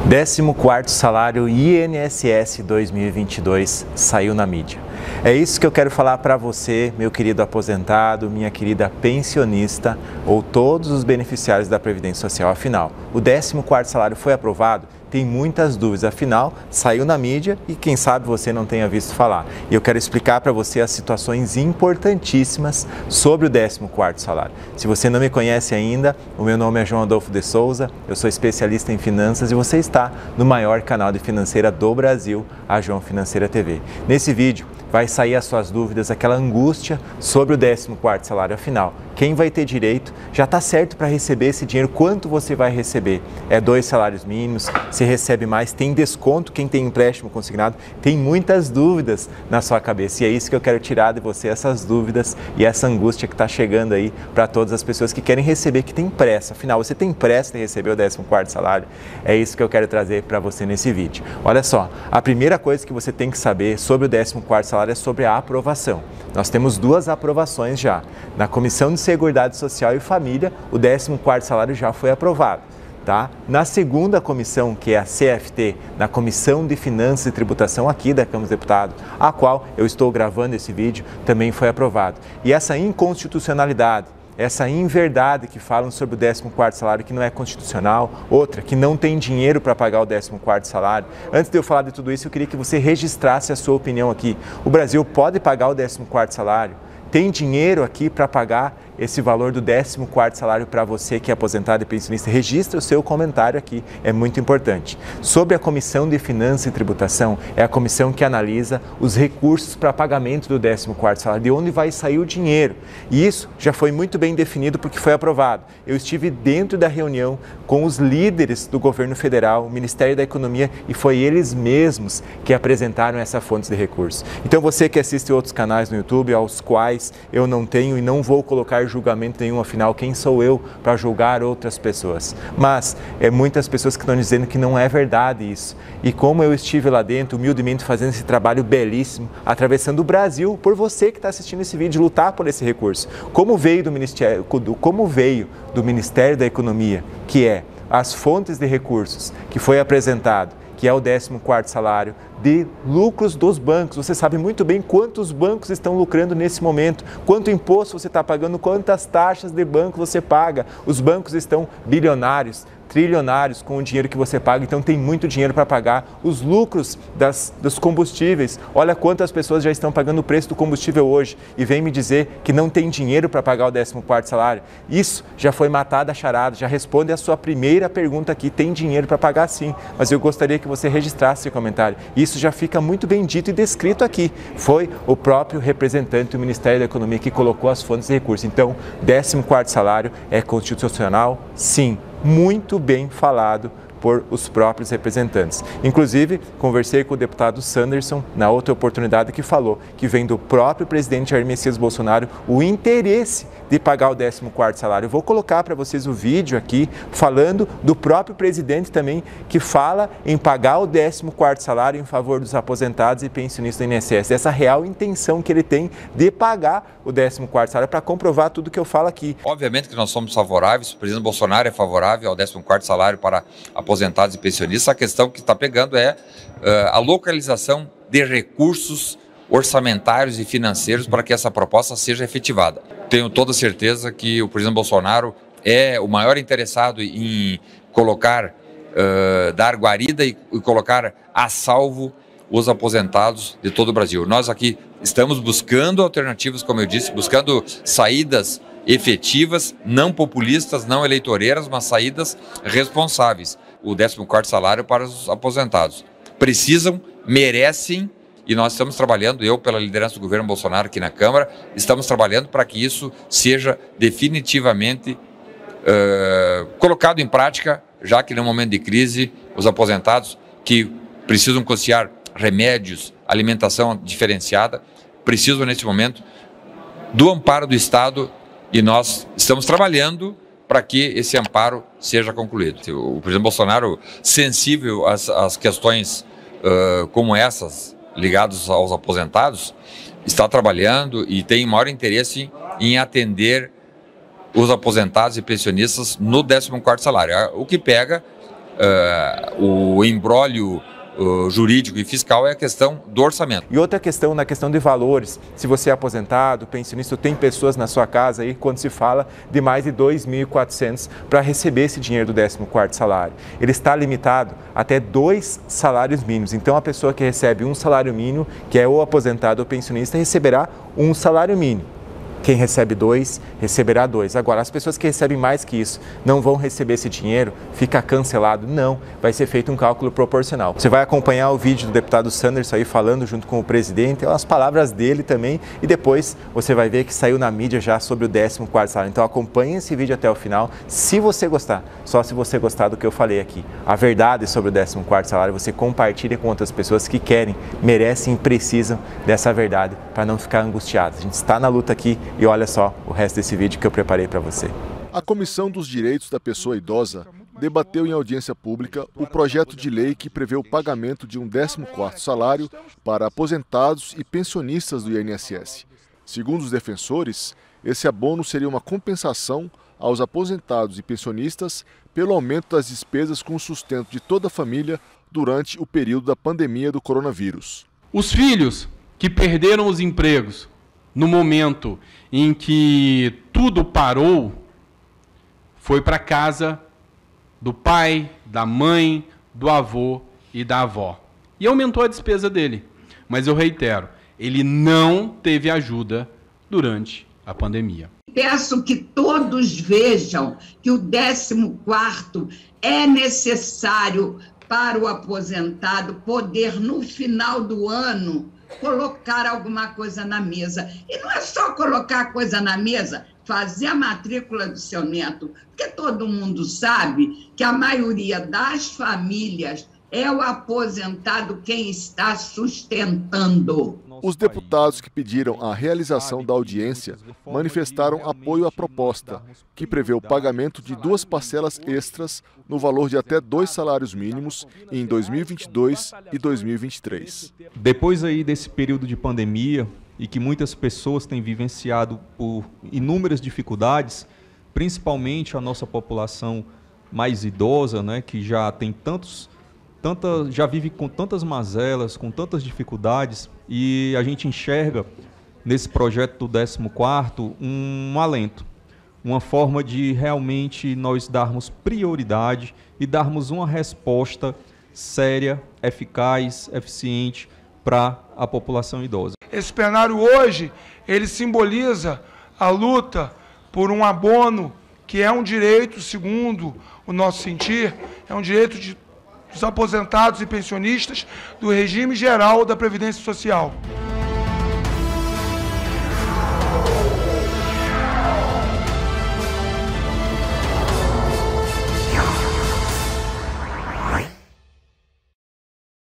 14º salário INSS 2022 saiu na mídia. É isso que eu quero falar para você, meu querido aposentado, minha querida pensionista ou todos os beneficiários da Previdência Social. Afinal, o 14º salário foi aprovado? Tem muitas dúvidas, afinal, saiu na mídia e quem sabe você não tenha visto falar. E eu quero explicar para você as situações importantíssimas sobre o 14º salário. Se você não me conhece ainda, o meu nome é João Adolfo de Souza, eu sou especialista em finanças e você está no maior canal de financeira do Brasil, a João Financeira TV. Nesse vídeo vai sair as suas dúvidas, aquela angústia sobre o 14º salário. Afinal, quem vai ter direito? Já está certo para receber esse dinheiro? Quanto você vai receber? É 2 salários mínimos? Se recebe mais? Tem desconto? Quem tem empréstimo consignado? Tem muitas dúvidas na sua cabeça e é isso que eu quero tirar de você, essas dúvidas e essa angústia que está chegando aí para todas as pessoas que querem receber, que tem pressa. Afinal, você tem pressa de receber o 14º salário? É isso que eu quero trazer para você nesse vídeo. Olha só, a primeira coisa que você tem que saber sobre o 14º salário é sobre a aprovação. Nós temos 2 aprovações já. Na Comissão de Seguridade Social e Família, o 14º salário já foi aprovado. Tá? Na segunda comissão, que é a CFT, na Comissão de Finanças e Tributação aqui da Câmara dos Deputados, a qual eu estou gravando esse vídeo, também foi aprovado. E essa inconstitucionalidade, essa inverdade que falam sobre o 14º salário, que não é constitucional, outra, que não tem dinheiro para pagar o 14º salário. Antes de eu falar de tudo isso, eu queria que você registrasse a sua opinião aqui. O Brasil pode pagar o 14º salário? Tem dinheiro aqui para pagar esse valor do 14º salário para você que é aposentado e pensionista? Registre o seu comentário aqui, é muito importante. Sobre a Comissão de Finanças e Tributação, é a comissão que analisa os recursos para pagamento do 14º salário, de onde vai sair o dinheiro. E isso já foi muito bem definido porque foi aprovado. Eu estive dentro da reunião com os líderes do governo federal, o Ministério da Economia, e foi eles mesmos que apresentaram essa fonte de recursos. Então você que assiste outros canais no YouTube, aos quais eu não tenho e não vou colocar julgamento nenhum, afinal, quem sou eu para julgar outras pessoas? Mas muitas pessoas que estão dizendo que não é verdade isso. E como eu estive lá dentro, humildemente fazendo esse trabalho belíssimo, atravessando o Brasil, por você que está assistindo esse vídeo, lutar por esse recurso. Como veio do Ministério da Economia, que é as fontes de recursos que foi apresentado, que é o 14º salário, de lucros dos bancos. Você sabe muito bem quantos bancos estão lucrando nesse momento, quanto imposto você está pagando, quantas taxas de banco você paga. Os bancos estão bilionários, trilionários com o dinheiro que você paga, então tem muito dinheiro para pagar os lucros dos combustíveis. Olha quantas pessoas já estão pagando o preço do combustível hoje e vem me dizer que não tem dinheiro para pagar o 14º salário. Isso já foi matada a charada, já responde a sua primeira pergunta aqui, tem dinheiro para pagar sim, mas eu gostaria que você registrasse seu comentário. Isso já fica muito bem dito e descrito aqui. Foi o próprio representante do Ministério da Economia que colocou as fontes de recursos. Então, 14º salário é constitucional? Sim. Muito bem falado por os próprios representantes. Inclusive, conversei com o deputado Sanderson na outra oportunidade que falou que vem do próprio presidente Jair Messias Bolsonaro o interesse de pagar o 14º salário. Eu vou colocar para vocês o vídeo aqui falando do próprio presidente também que fala em pagar o 14º salário em favor dos aposentados e pensionistas do INSS. Essa real intenção que ele tem de pagar o 14º salário para comprovar tudo que eu falo aqui. Obviamente que nós somos favoráveis, o presidente Bolsonaro é favorável ao 14º salário para aposentados e pensionistas. A questão que está pegando é a localização de recursos orçamentários e financeiros para que essa proposta seja efetivada. Tenho toda certeza que o presidente Bolsonaro é o maior interessado em colocar, dar guarida e colocar a salvo os aposentados de todo o Brasil. Nós aqui estamos buscando alternativas, como eu disse, buscando saídas efetivas, não populistas, não eleitoreiras, mas saídas responsáveis. O 14º salário para os aposentados. Precisam, merecem, e nós estamos trabalhando, eu pela liderança do governo Bolsonaro aqui na Câmara, estamos trabalhando para que isso seja definitivamente colocado em prática, já que no momento de crise, os aposentados que precisam custear remédios, alimentação diferenciada, precisam nesse momento do amparo do Estado e nós estamos trabalhando para que esse amparo seja concluído. O presidente Bolsonaro, sensível às questões como essas, ligadas aos aposentados, está trabalhando e tem maior interesse em atender os aposentados e pensionistas no 14º salário. O que pega o imbróglio jurídico e fiscal é a questão do orçamento. E outra questão, na questão de valores, se você é aposentado, pensionista, tem pessoas na sua casa aí, quando se fala de mais de 2.400 para receber esse dinheiro do 14º salário. Ele está limitado até 2 salários mínimos. Então, a pessoa que recebe um salário mínimo, que é ou aposentado ou pensionista, receberá um salário mínimo. Quem recebe 2, receberá 2. Agora, as pessoas que recebem mais que isso não vão receber esse dinheiro, fica cancelado? Não, vai ser feito um cálculo proporcional. Você vai acompanhar o vídeo do deputado Sanderson aí falando junto com o presidente, as palavras dele também, e depois você vai ver que saiu na mídia já sobre o 14º salário. Então acompanhe esse vídeo até o final, se você gostar, só se você gostar do que eu falei aqui. A verdade sobre o 14º salário, você compartilha com outras pessoas que querem, merecem e precisam dessa verdade para não ficar angustiados. A gente está na luta aqui. E olha só o resto desse vídeo que eu preparei para você. A Comissão dos Direitos da Pessoa Idosa debateu em audiência pública o projeto de lei que prevê o pagamento de um 14º salário para aposentados e pensionistas do INSS. Segundo os defensores, esse abono seria uma compensação aos aposentados e pensionistas pelo aumento das despesas com o sustento de toda a família durante o período da pandemia do coronavírus. Os filhos que perderam os empregos no momento em que tudo parou, foi para casa do pai, da mãe, do avô e da avó. E aumentou a despesa dele. Mas eu reitero, ele não teve ajuda durante a pandemia. Peço que todos vejam que o 14º é necessário para o aposentado poder, no final do ano, colocar alguma coisa na mesa. E não é só colocar coisa na mesa, fazer a matrícula do seu neto, porque todo mundo sabe que a maioria das famílias é o aposentado quem está sustentando. Os deputados que pediram a realização da audiência manifestaram apoio à proposta, que prevê o pagamento de 2 parcelas extras no valor de até 2 salários mínimos em 2022 e 2023. Depois aí desse período de pandemia e que muitas pessoas têm vivenciado por inúmeras dificuldades, principalmente a nossa população mais idosa, né, que já tem já vive com tantas mazelas, com tantas dificuldades, e a gente enxerga nesse projeto do 14º um alento, uma forma de realmente nós darmos prioridade e darmos uma resposta séria, eficaz, eficiente para a população idosa. Esse plenário hoje, ele simboliza a luta por um abono que é um direito, segundo o nosso sentir, é um direito dos aposentados e pensionistas do regime geral da Previdência Social.